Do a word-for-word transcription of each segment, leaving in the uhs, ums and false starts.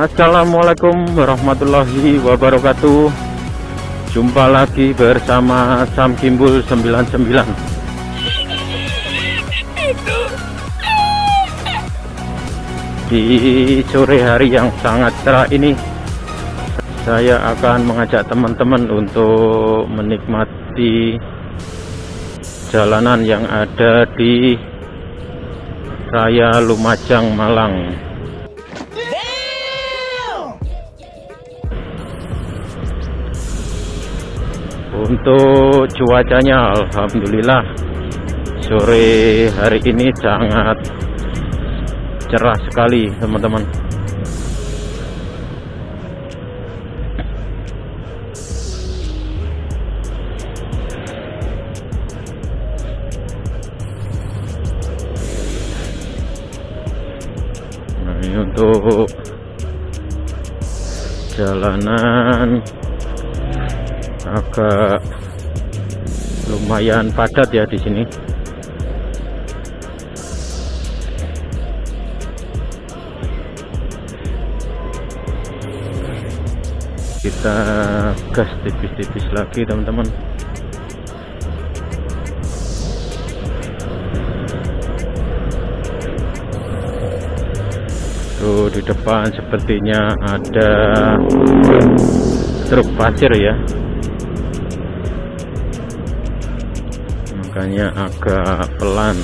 Assalamualaikum warahmatullahi wabarakatuh. Jumpa lagi bersama Sam Gimbul sembilan sembilan. Di sore hari yang sangat cerah ini, saya akan mengajak teman-teman untuk menikmati jalanan yang ada di Raya Lumajang, Malang. Untuk cuacanya, alhamdulillah sore hari ini sangat cerah sekali, teman-teman. Nah, ini untuk jalanan agak lumayan padat ya di sini. Kita gas tipis-tipis lagi, teman-teman. Tuh di depan sepertinya ada truk pasir ya, makanya agak pelan.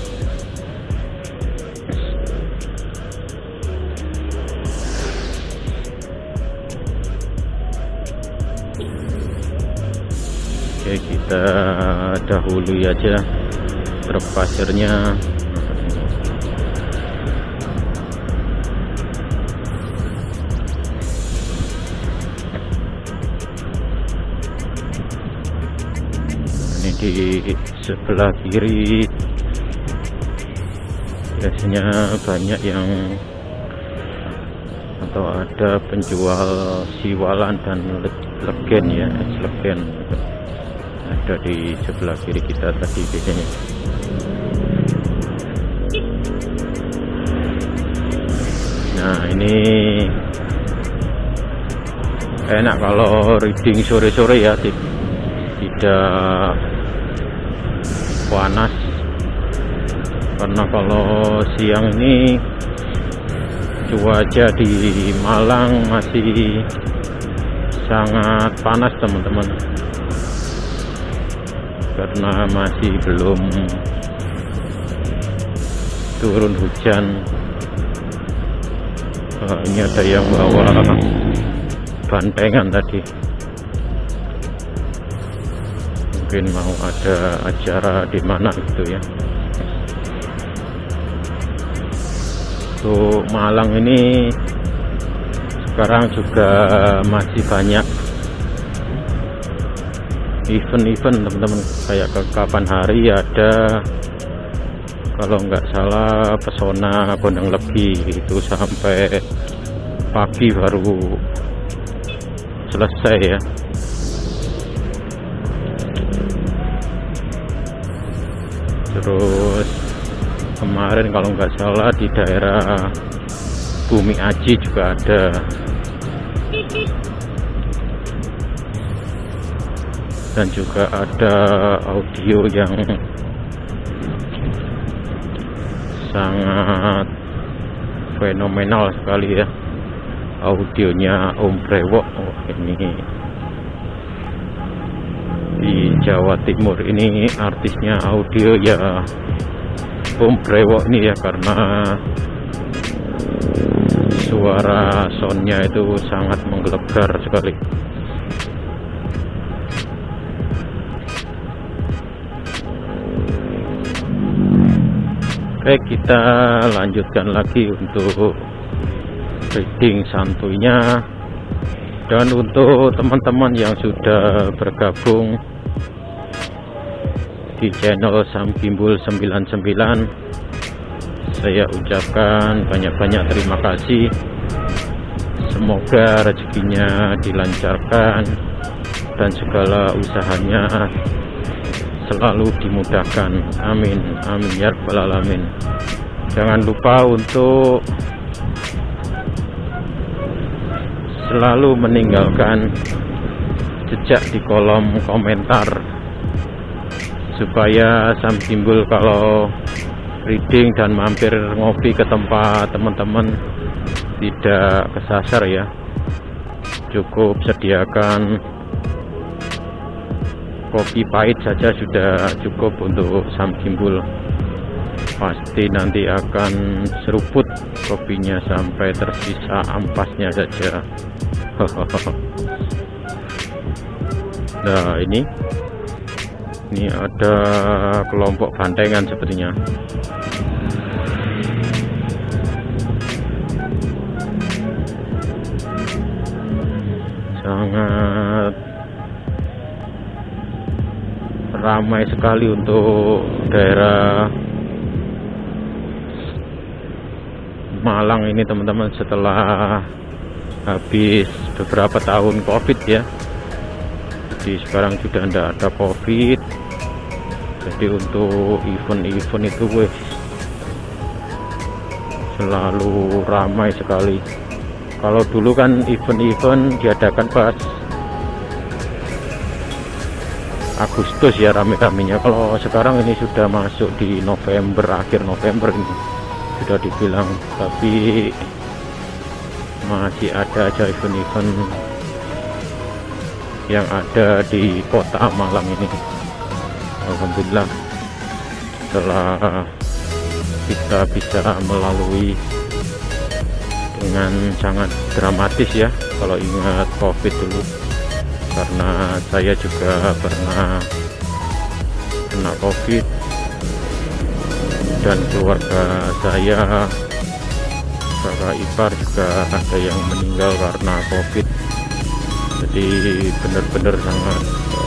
Oke, kita dahului aja truk pasirnya. Ini di sebelah kiri biasanya banyak yang atau ada penjual siwalan dan legen ya, es legen ada di sebelah kiri kita tadi biasanya. Nah, ini enak kalau reading sore-sore ya, tidak panas, karena kalau siang ini cuaca di Malang masih sangat panas, teman-teman, karena masih belum turun hujan. Oh, ini ada yang bawa bantengan tadi, mungkin mau ada acara di mana gitu ya. Untuk Malang ini sekarang juga masih banyak event-event, teman-teman, kayak ke kapan hari ada, kalau nggak salah Pesona Gondang Legi itu sampai pagi baru selesai ya. Terus kemarin kalau nggak salah di daerah Bumi Aji juga ada. Dan juga ada audio yang sangat fenomenal sekali ya, audionya Om Brewok. Oh, ini di Jawa Timur ini artisnya audio ya Om Brewok ini ya, karena suara soundnya itu sangat menggelegar sekali. Oke, kita lanjutkan lagi untuk reading santuinya. Dan untuk teman-teman yang sudah bergabung di channel Sam Gimbul sembilan sembilan, saya ucapkan banyak-banyak terima kasih. Semoga rezekinya dilancarkan dan segala usahanya selalu dimudahkan. Amin amin ya rabbal alamin. Jangan lupa untuk selalu meninggalkan jejak di kolom komentar supaya Sam Gimbal kalau reading dan mampir ngopi ke tempat teman-teman tidak kesasar ya. Cukup sediakan kopi pahit saja sudah cukup untuk Sam Gimbal. Pasti nanti akan seruput kopinya sampai tersisa ampasnya saja. Nah ini ini ada kelompok bantengan sepertinya. Sangat ramai sekali untuk daerah Malang ini teman-teman, setelah habis beberapa tahun COVID ya. Jadi sekarang sudah tidak ada COVID, jadi untuk event-event itu weh, selalu ramai sekali. Kalau dulu kan event-event diadakan pas Agustus ya rame-ramenya. Kalau sekarang ini sudah masuk di November, akhir November ini sudah dibilang, tapi masih ada aja event-event yang ada di kota Malang ini. Alhamdulillah setelah kita bisa melalui dengan sangat dramatis ya kalau ingat COVID dulu, karena saya juga pernah kena COVID dan keluarga saya, kakak ipar juga ada yang meninggal karena COVID. Jadi benar-benar sangat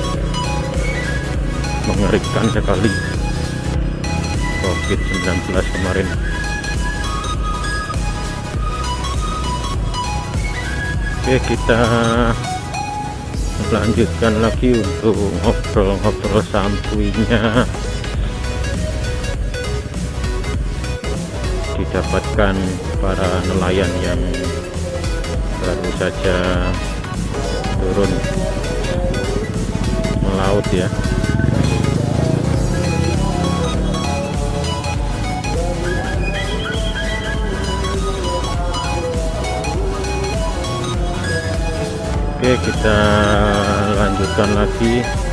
mengerikan sekali COVID sembilan belas kemarin. Oke, kita melanjutkan lagi untuk ngobrol-ngobrol santuinya. Didapatkan para nelayan yang baru saja turun melaut ya. Oke, kita lanjutkan lagi.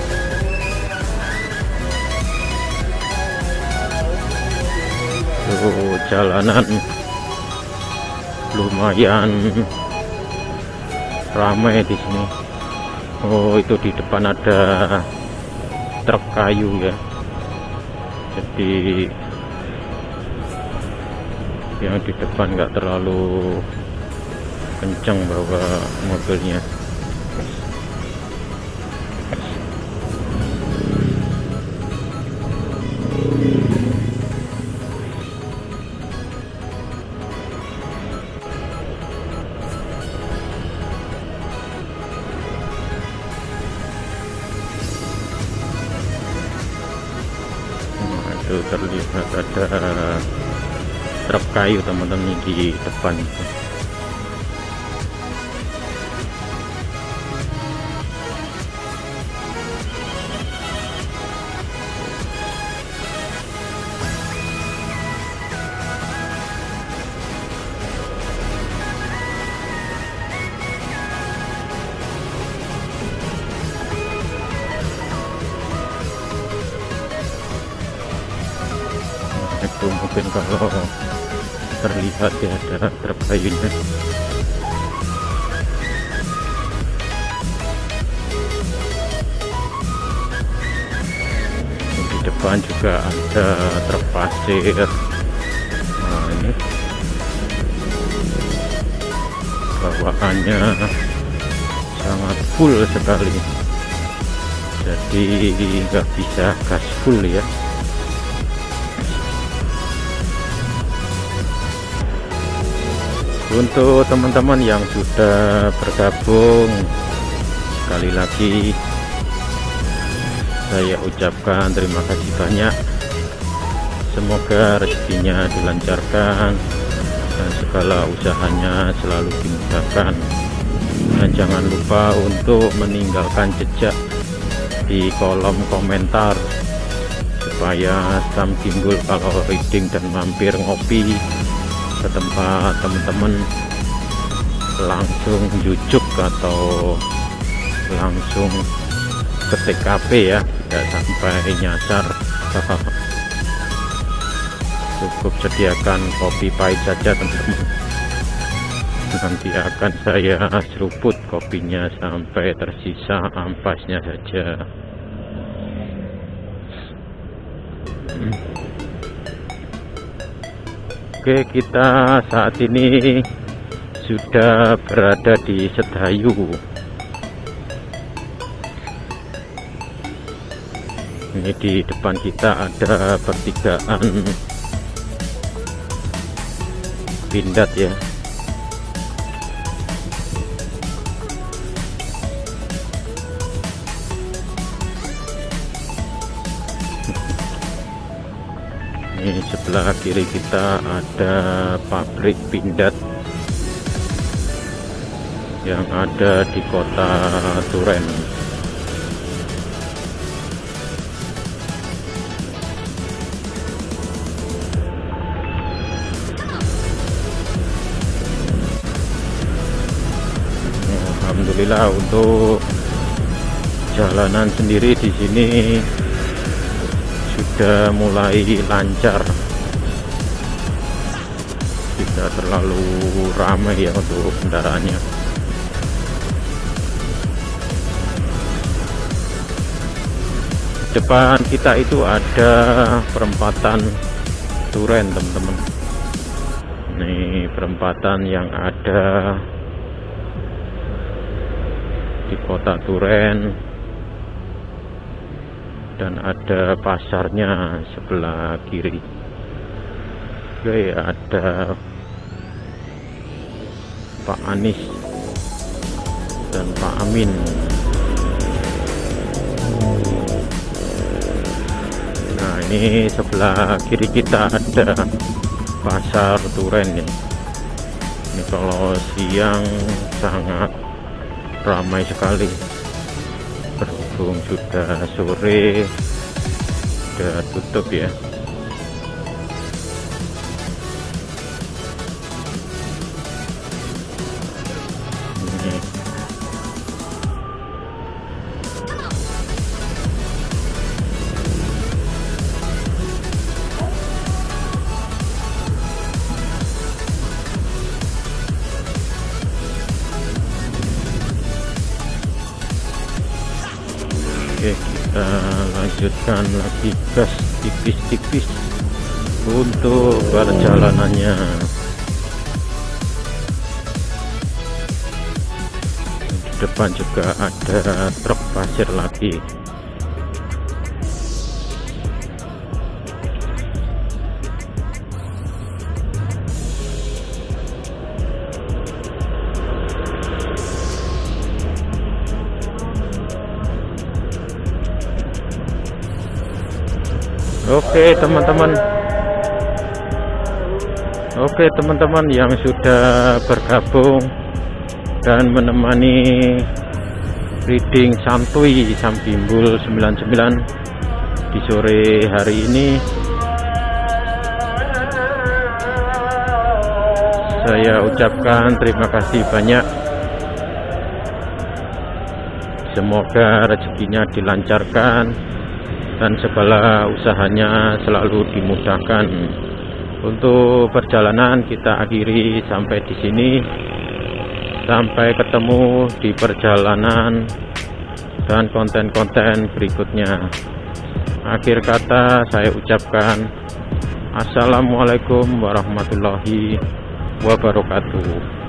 Tuh, jalanan lumayan ramai di sini. Oh, itu di depan ada truk kayu ya. Jadi yang di depan nggak terlalu kencang bawa mobilnya. Itu terlihat ada truk kayu teman-teman di depan itu. Itu mungkin kalau terlihat ya ada truk kayunya. Di depan juga ada truk pasir. Nah ini bawaannya sangat full sekali, jadi nggak bisa gas full ya. Untuk teman-teman yang sudah bergabung, sekali lagi saya ucapkan terima kasih banyak. Semoga rezekinya dilancarkan dan segala usahanya selalu dimudahkan. Dan jangan lupa untuk meninggalkan jejak di kolom komentar supaya Sam Gimbul kalau reading dan mampir ngopi ke tempat teman-teman langsung jujuk atau langsung ke T K P ya, tidak sampai nyasar. Cukup sediakan kopi pahit saja teman-teman, nanti akan saya seruput kopinya sampai tersisa ampasnya saja. Oke, kita saat ini sudah berada di Sedayu. Ini di depan kita ada pertigaan Pindad ya. Ini sebelah kiri kita ada pabrik Pindad yang ada di kota Turen. Alhamdulillah untuk jalanan sendiri di sini sudah mulai lancar, tidak terlalu ramai ya untuk kendaraannya. Depan kita itu ada perempatan Turen teman-teman. Ini perempatan yang ada di kota Turen, dan ada pasarnya sebelah kiri. Oke, ada Pak Anies dan Pak Amin. Nah, ini sebelah kiri kita ada pasar Turen ya. Ini kalau siang sangat ramai sekali, berhubung sudah sore, sudah tutup ya. Ini. Oke, kita lanjutkan lagi gas tipis-tipis untuk perjalanannya. Di depan juga ada truk pasir lagi. Oke teman-teman, oke teman-teman yang sudah bergabung dan menemani reading santuy Sam Gimbul sembilan puluh sembilan di sore hari ini, saya ucapkan terima kasih banyak. Semoga rezekinya dilancarkan dan segala usahanya selalu dimudahkan. Untuk perjalanan kita akhiri sampai di sini. Sampai ketemu di perjalanan dan konten-konten berikutnya. Akhir kata saya ucapkan assalamualaikum warahmatullahi wabarakatuh.